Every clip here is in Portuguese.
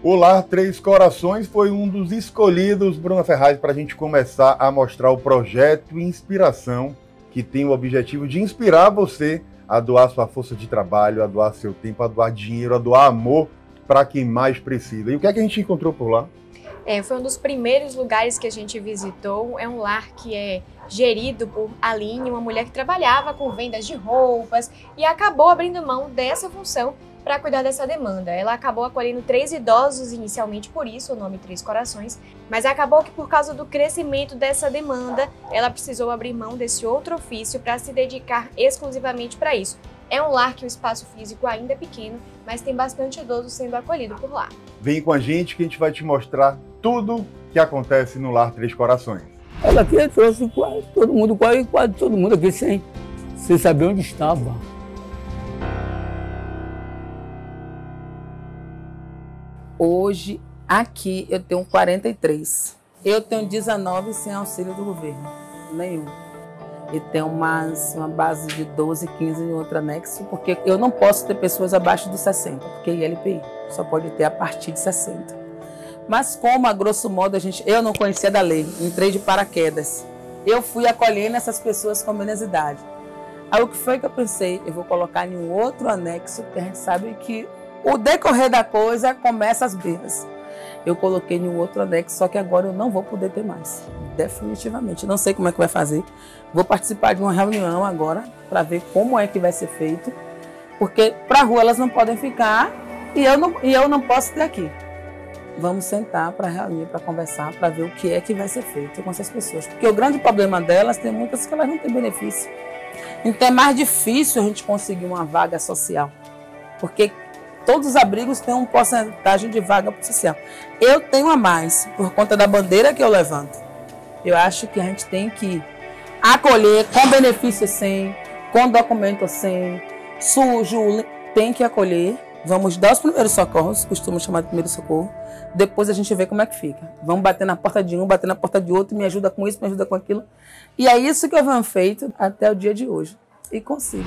O Lar Três Corações foi um dos escolhidos, Bruna Ferraz, para a gente começar a mostrar o projeto Inspiração, que tem o objetivo de inspirar você a doar sua força de trabalho, a doar seu tempo, a doar dinheiro, a doar amor para quem mais precisa. E o que é que a gente encontrou por lá? Foi um dos primeiros lugares que a gente visitou. É um lar que é gerido por Aline, uma mulher que trabalhava com vendas de roupas e acabou abrindo mão dessa função para cuidar dessa demanda. Ela acabou acolhendo 3 idosos inicialmente, por isso o nome Três Corações, mas acabou que por causa do crescimento dessa demanda, ela precisou abrir mão desse outro ofício para se dedicar exclusivamente para isso. É um lar que o espaço físico ainda é pequeno, mas tem bastante idoso sendo acolhido por lá. Vem com a gente que a gente vai te mostrar tudo que acontece no Lar Três Corações. Ela aqui trouxe quase todo mundo aqui sem saber onde estava. Hoje, aqui, eu tenho 43. Eu tenho 19 sem auxílio do governo, nenhum. E tenho uma base de 12, 15 em outro anexo, porque eu não posso ter pessoas abaixo dos 60, porque é ILPI, só pode ter a partir de 60. Mas como, a grosso modo, eu não conhecia da lei, entrei de paraquedas. Eu fui acolhendo essas pessoas com menos idade. Aí o que foi que eu pensei? Eu vou colocar em um outro anexo, porque a gente sabe que o decorrer da coisa começa às beiras. Eu coloquei em um outro anexo, só que agora eu não vou poder ter mais. Definitivamente. Não sei como é que vai fazer. Vou participar de uma reunião agora para ver como é que vai ser feito. Porque para a rua elas não podem ficar e eu não posso ter aqui. Vamos sentar para reunir, para conversar, para ver o que é que vai ser feito com essas pessoas. Porque o grande problema delas, tem muitas que elas não têm benefício. Então é mais difícil a gente conseguir uma vaga social. Porque todos os abrigos têm uma porcentagem de vaga social. Eu tenho a mais, por conta da bandeira que eu levanto. Eu acho que a gente tem que acolher com benefício sem, com documento sem, sujo, tem que acolher. Vamos dar os primeiros socorros, costumo chamar de primeiro socorro. Depois a gente vê como é que fica. Vamos bater na porta de um, bater na porta de outro, me ajuda com isso, me ajuda com aquilo. E é isso que eu venho feito até o dia de hoje. E consigo.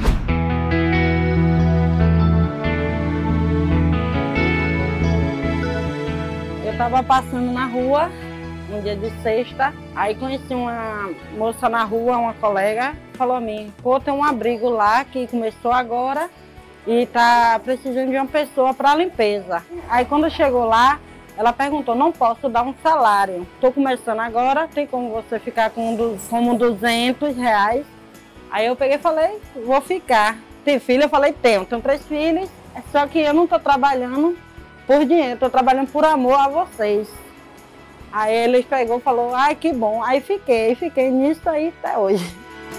Eu estava passando na rua, um dia de sexta, aí conheci uma moça na rua, uma colega, falou a mim, pô, tem um abrigo lá que começou agora e tá precisando de uma pessoa para limpeza. Aí quando chegou lá, ela perguntou, não posso dar um salário, estou começando agora, tem como você ficar com como R$200? Aí eu peguei e falei, vou ficar. Tem filho? Eu falei, tenho 3 filhos, só que eu não estou trabalhando por dinheiro, estou trabalhando por amor a vocês. Aí eles pegou e falou, ai que bom, aí fiquei nisso aí até hoje.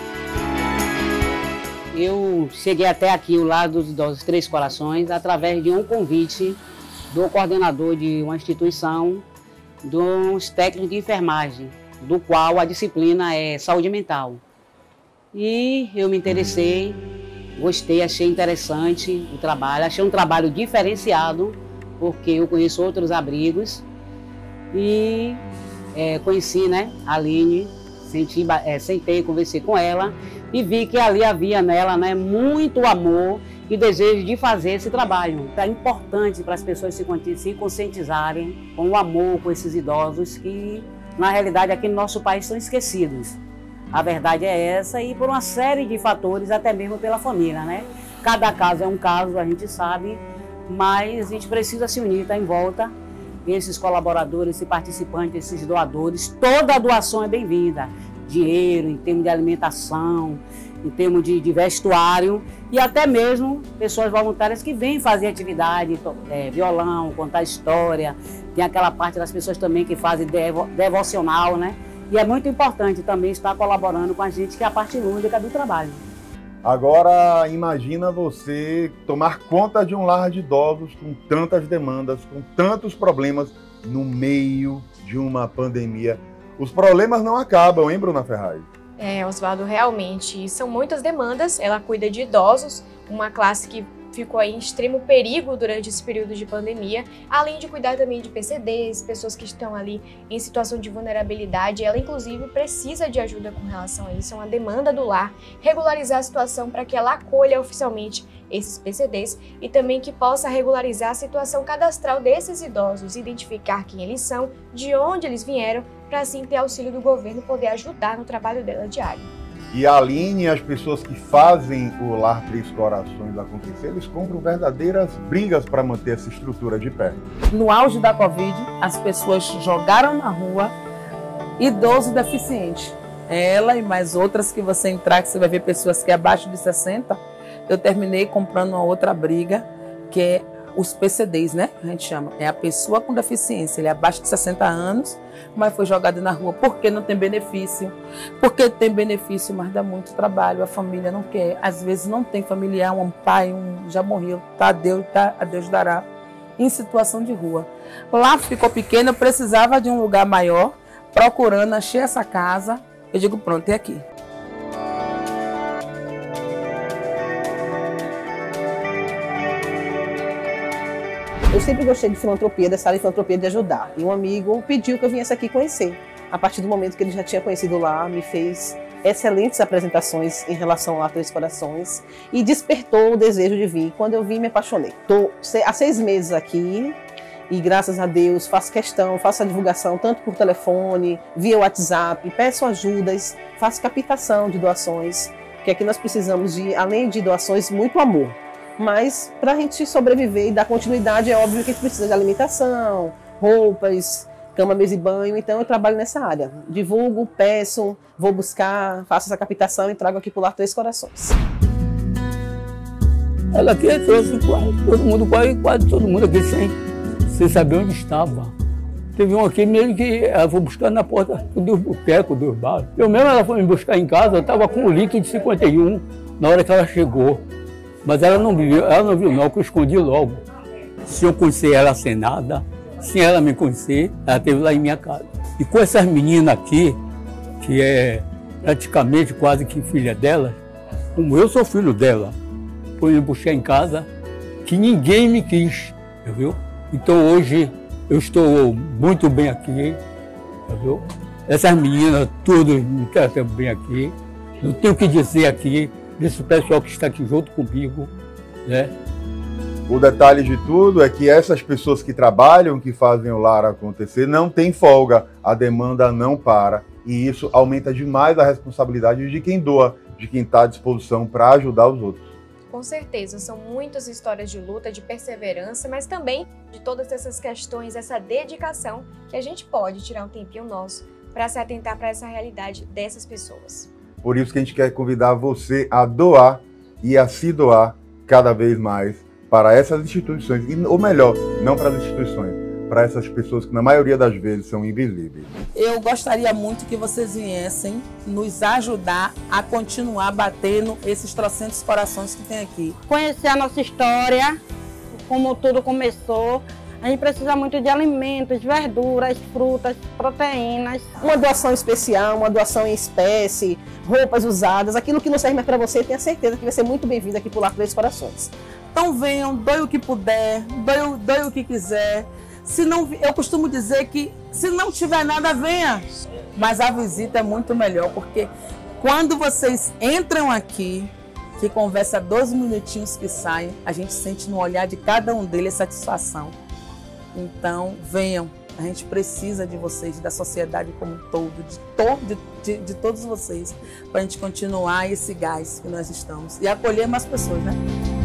Eu cheguei até aqui, o Lar dos Idosos Três Corações, através de um convite do coordenador de uma instituição, dos técnicos de enfermagem, do qual a disciplina é saúde mental. E eu me interessei, gostei, achei interessante o trabalho, achei um trabalho diferenciado, porque eu conheço outros abrigos e conheci, né, a Aline, sentei, conversei com ela e vi que ali havia nela, né, muito amor e desejo de fazer esse trabalho. É importante para as pessoas se conscientizarem com o amor com esses idosos que, na realidade, aqui no nosso país são esquecidos. A verdade é essa e por uma série de fatores, até mesmo pela família, né? Cada caso é um caso, a gente sabe, mas a gente precisa se unir, estar em volta. Esses colaboradores, esses participantes, esses doadores, toda a doação é bem-vinda. Dinheiro, em termos de alimentação, em termos de vestuário e até mesmo pessoas voluntárias que vêm fazer atividade, violão, contar história. Tem aquela parte das pessoas também que fazem devocional, né? E é muito importante também estar colaborando com a gente, que é a parte lúdica do trabalho. Agora, imagina você tomar conta de um lar de idosos com tantas demandas, com tantos problemas, no meio de uma pandemia. Os problemas não acabam, hein, Bruna Ferraz? Oswaldo, realmente, são muitas demandas. Ela cuida de idosos, uma classe que ficou aí em extremo perigo durante esse período de pandemia, além de cuidar também de PCDs, pessoas que estão ali em situação de vulnerabilidade. Ela, inclusive, precisa de ajuda com relação a isso, é uma demanda do lar, regularizar a situação para que ela acolha oficialmente esses PCDs, e também que possa regularizar a situação cadastral desses idosos, identificar quem eles são, de onde eles vieram, para assim ter auxílio do governo poder ajudar no trabalho dela diário. E a Aline e as pessoas que fazem o Lar Três Corações acontecer, eles compram verdadeiras brigas para manter essa estrutura de pé. No auge da Covid, as pessoas jogaram na rua idoso deficiente. Ela e mais outras que você entrar, que você vai ver pessoas que é abaixo de 60, eu terminei comprando uma outra briga, que é os PCDs, né? A gente chama. É a pessoa com deficiência, ele é abaixo de 60 anos, mas foi jogado na rua porque não tem benefício. Porque tem benefício, mas dá muito trabalho, a família não quer. Às vezes não tem familiar, um pai, já morreu, a Deus dará, em situação de rua. Lá ficou pequeno, eu precisava de um lugar maior, procurando, achei essa casa, eu digo, pronto, é aqui. Eu sempre gostei de filantropia, dessa área de filantropia de ajudar. E um amigo pediu que eu viesse aqui conhecer. A partir do momento que ele já tinha conhecido lá, me fez excelentes apresentações em relação ao Lar Três Corações e despertou o desejo de vir. Quando eu vim, me apaixonei. Estou há 6 meses aqui e, graças a Deus, faço questão, faço a divulgação tanto por telefone, via WhatsApp, peço ajudas, faço captação de doações, porque aqui nós precisamos de, além de doações, muito amor. Mas para a gente sobreviver e dar continuidade, é óbvio que a gente precisa de alimentação, roupas, cama, mesa e banho. Então eu trabalho nessa área. Divulgo, peço, vou buscar, faço essa captação e trago aqui para o Lar Três Corações. Ela aqui trouxe todo mundo, quase todo mundo aqui sem saber onde estava. Teve um aqui mesmo que ela foi buscar na porta dos botecos, dos bares. Eu mesmo, ela foi me buscar em casa, eu estava com 1 litro de 51 na hora que ela chegou. Mas ela não viu não, que eu escondi logo. Se eu conhecer ela sem nada, sem ela me conhecer, ela esteve lá em minha casa. E com essas meninas aqui, que é praticamente quase que filha dela, como eu sou filho dela, foi me buscar em casa, que ninguém me quis, viu? Então hoje eu estou muito bem aqui, viu? Essas meninas todas me tratam bem aqui, não tenho o que dizer aqui, desse pessoal que está aqui junto comigo, né? O detalhe de tudo é que essas pessoas que trabalham, que fazem o lar acontecer, não tem folga, a demanda não para. E isso aumenta demais a responsabilidade de quem doa, de quem está à disposição para ajudar os outros. Com certeza, são muitas histórias de luta, de perseverança, mas também de todas essas questões, essa dedicação, que a gente pode tirar um tempinho nosso para se atentar para essa realidade dessas pessoas. Por isso que a gente quer convidar você a doar e a se doar cada vez mais para essas instituições, ou melhor, não para as instituições, para essas pessoas que na maioria das vezes são invisíveis. Eu gostaria muito que vocês viessem nos ajudar a continuar batendo esses trocentos corações que tem aqui. Conhecer a nossa história, como tudo começou. A gente precisa muito de alimentos, verduras, frutas, proteínas. Uma doação especial, uma doação em espécie, roupas usadas, aquilo que não serve mais para você, tenha certeza que vai ser muito bem-vindo aqui para o Lar Três Corações. Então venham, doe o que puder, doe o que quiser. Se não, eu costumo dizer que se não tiver nada, venha. Mas a visita é muito melhor, porque quando vocês entram aqui, que conversa 12 minutinhos que saem, a gente sente no olhar de cada um deles satisfação. Então, venham. A gente precisa de vocês, da sociedade como um todo, de todos vocês, para a gente continuar esse gás que nós estamos e acolher mais pessoas, né?